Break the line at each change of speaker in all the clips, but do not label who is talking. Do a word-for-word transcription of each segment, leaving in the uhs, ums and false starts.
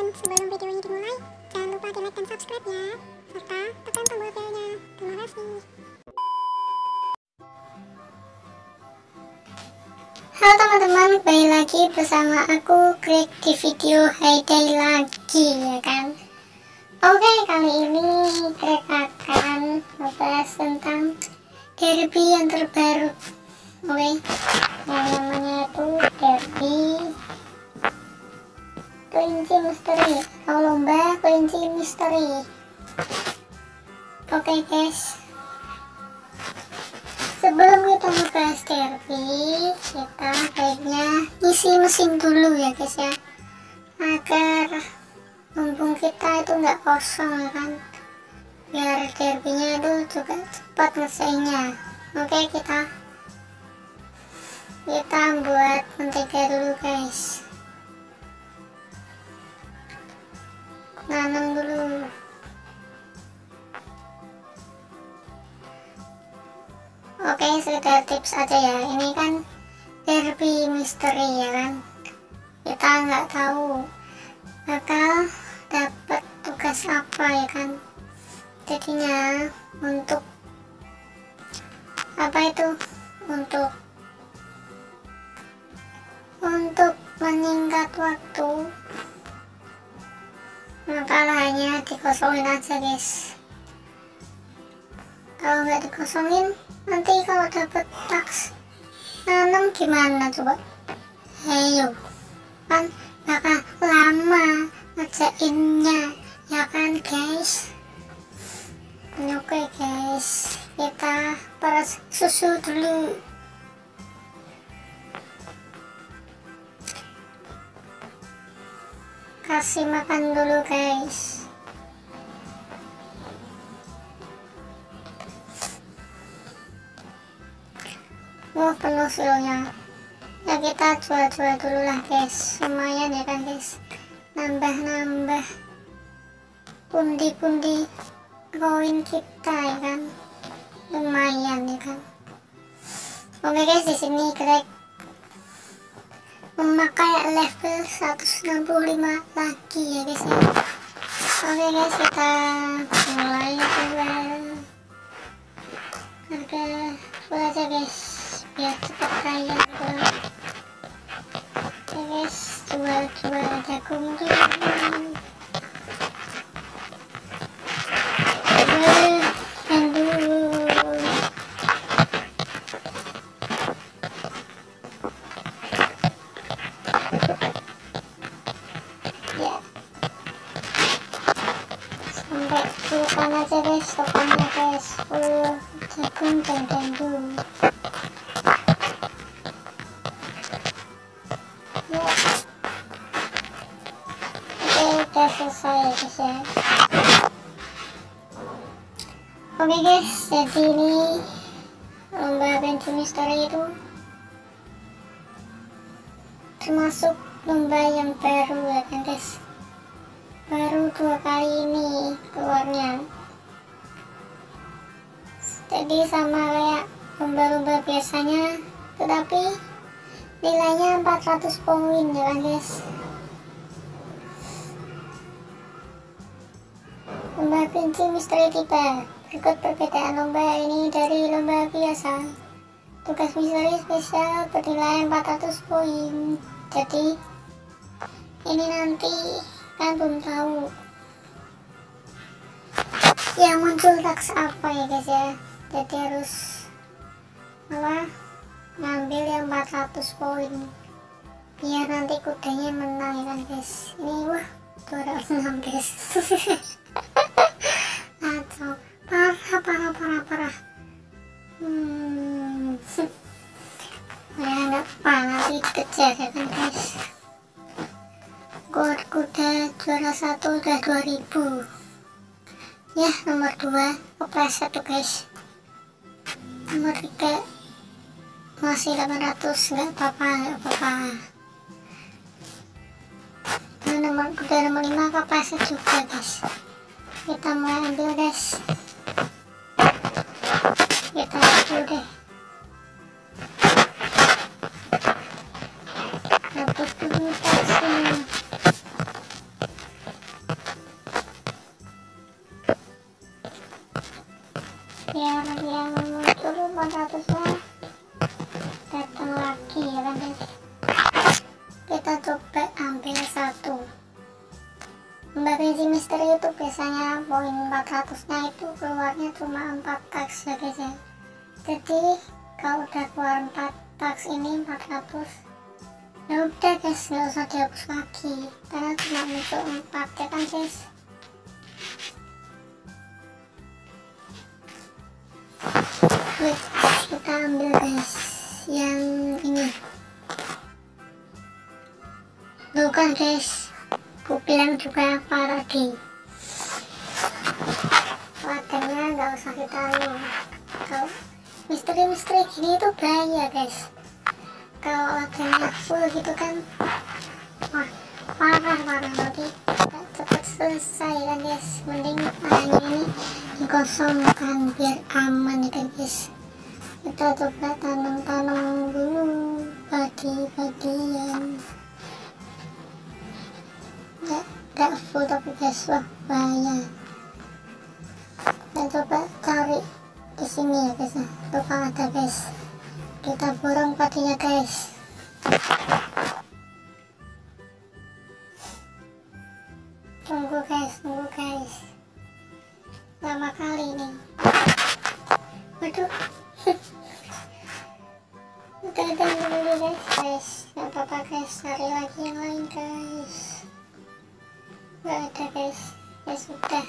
Dan sebelum videonya dimulai, jangan lupa di like dan subscribe ya, serta tekan tombol belnya. Terima kasih. Halo teman-teman, kembali lagi bersama aku Greg di video Hayday lagi ya kan. Oke, kali ini Greg akan membahas tentang derby yang terbaru. Oke, yang namanya itu derby kelinci misteri atau lomba kelinci misteri. Oke guys, sebelum kita membahas derby, kita baiknya ngisi mesin dulu ya guys ya, agar mumpung kita itu nggak kosong ya kan, biar derbynya itu juga cepat ngesainya. Oke, kita kita buat mentega dulu guys, nanam dulu. Oke, sekedar tips aja ya, ini kan derby misteri ya kan, kita nggak tahu bakal dapat tugas apa ya kan. Jadinya untuk apa itu untuk untuk menyingkat waktu, maka hanya dikosongin aja guys. Kalau nggak dikosongin, nanti kalau dapat taks nanam gimana coba? Ayo, kan bakal lama ngerjainnya ya kan guys. Oke guys, kita peras susu dulu. Kasih makan dulu guys. Wah, penuh silonya. Ya kita jual-jual dulu lah guys, lumayan ya kan guys, nambah-nambah pundi-pundi koin kita ya kan, lumayan ya kan. Oke guys, di sini Greg memakai level seratus enam puluh lima lagi ya guys ya. Oke guys, kita mulai jual harga full aja guys, biar cepat kaya gitu. Oke guys, jual-jual jagung dulu. Bukan aja guys, tokonya guys, full jagung dan gandum ya. Oke, udah selesai ya guys ya. Oke guys, jadi ini lomba bensin misteri itu termasuk lomba yang baru ya kan guys, baru dua kali ini keluarnya. Jadi sama kayak lomba-lomba biasanya, tetapi nilainya empat ratus poin ya kan guys. Lomba kelinci misteri tiba. Berikut perbedaan lomba ini dari lomba biasa. Tugas misteri spesial bernilai empat ratus poin. Jadi ini nanti kan belum tahu yang muncul taks apa ya guys ya. Jadi harus apa, ngambil yang empat ratus poin biar nanti kudanya menang ya kan guys. Ini wah dua ratus enam guys. Atau parah parah parah parah. Hmm ya nggak apa, nanti dikejar ya kan guys. Gor kuda juara satu udah dua ribu ya, nomor dua kepleset tuh guys, nomor tiga masih delapan ratus, nggak apa-apa nggak apa-apa. Nah, nomor kuda nomor lima kepleset juga guys. Kita mulai ambil guys, kita ambil deh, hapus dulu taksnya. ambil satu. Pembagian si misteri itu biasanya poin empat ratus nya itu keluarnya cuma empat tax ya guys ya. Jadi kalau udah keluar empat tax ini empat ratus, ya udah guys, nggak usah dihapus lagi karena cuma muncul empat ya kan guys. Wait, kita ambil guys yang ini. Bukan guys, aku bilang juga parodi. Wadahnya nggak usah kita lihat. Kalau misteri-misteri gini itu bahaya guys. Kalau wadahnya full gitu kan, wah parah-parah, nanti nggak cepet selesai kan guys. Mending wadahnya ini dikosongkan biar aman ya kan guys. Kita coba tanam-tanam dulu padi-padian. Nggak, nggak full tapi guys, wah bahaya. Dan coba cari di sini ya guys, nah tukang ada guys, kita borong padinya guys. Tunggu guys, tunggu guys, lama kali nih. Waduh. Udah ada dulu guys, guys nggak apa-apa guys, cari lagi yang lain guys. Nggak ada guys, ya sudah,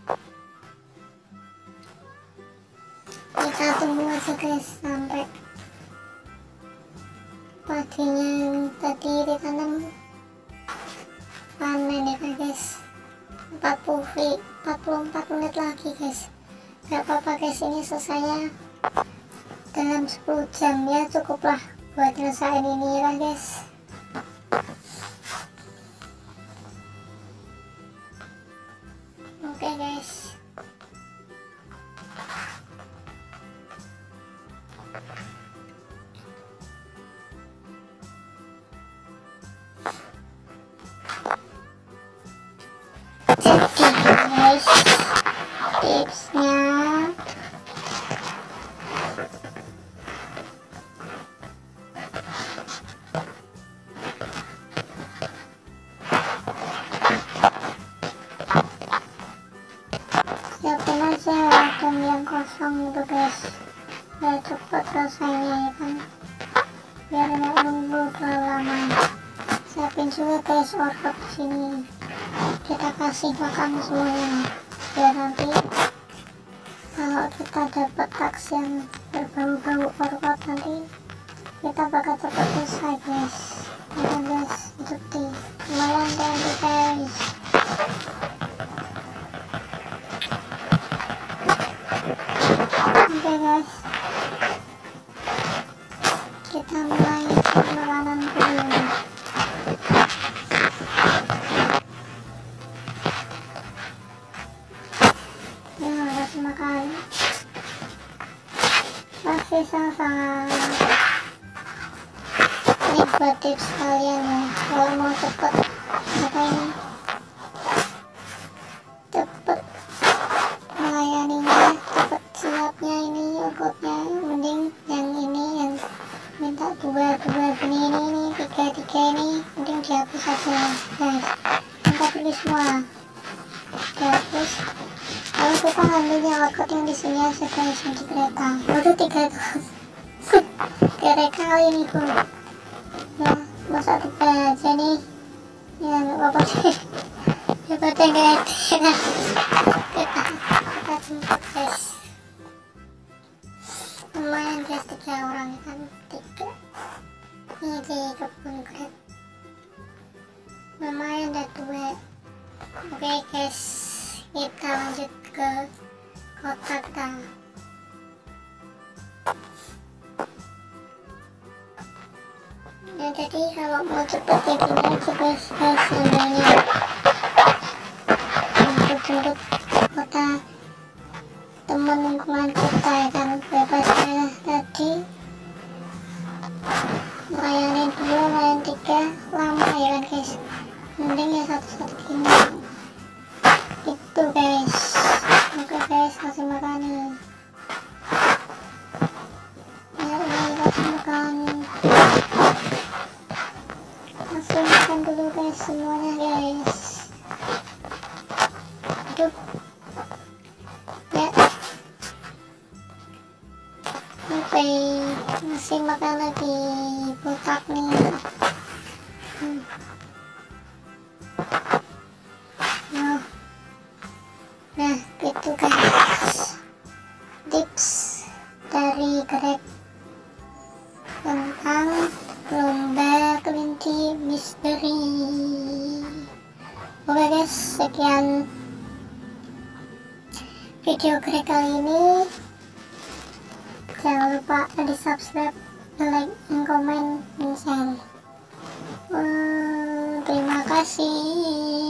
kita tunggu aja guys sampai padinya yang tadi ditanam panen ya guys. empat puluh empat menit lagi guys, nggak apa-apa guys, ini selesainya dalam sepuluh jam ya, cukuplah buat nyelesain ini ya guys. Oke guys, jadi guys tipsnya siapin aja wadah yang kosong itu guys, biar cepet selesainya ya kan, biar nggak nunggu terlalu lama. Siapin juga guys orkot di sini, kita kasih makan semuanya biar nanti kalau kita dapat tax yang berbau-bau orkot nanti kita bakal cepet selesai guys. Ya kan guys, jadi lumayan tadi guys. Oke guys, kita mulai pemakanan dulu. Ya, kasih makan. Masih sama-sama. Ini buat tips kalian ya, kalau mau cepet apa ini, cepet melayaninya, cepet siapnya ini orkotnya, mending yang ini yang minta dua dua ini ini ini tiga tiga ini mending dihapus aja guys. Kita pilih semua dihapus, lalu kita ambilnya orkot yang di sini aja guys, yang di kereta. Waduh, tiga tuh kere kali ini pun ya, masa tiga aja nih ya, nggak apa-apa sih daripada nggak ada. Kita kita jemput guys, lumayan guys, tiga orang kan, tiga ini di kebun grab lumayan, ada dua. Oke guys, kita lanjut ke kota kita. Ya jadi kalau mau cepet ya gini aja guys, guys ambilnya jemput-jemput kota teman lingkungan kita ya kan, bebas ya. Tadi layanin dua, layan tiga lama ya kan guys, mending ya satu-satu gini itu guys. Oke guys, kasih makan nih ya, ini kasih makan, kasih makan dulu guys semuanya guys. Hidup ya. Oke, masih makan lagi botak nih. hmm. Nah, nah gitu guys tips dari Greg tentang lomba kelinci misteri. Oke guys, sekian video Greg kali ini. Jangan lupa di subscribe, like, dan komen, dan share. Hmm, terima kasih.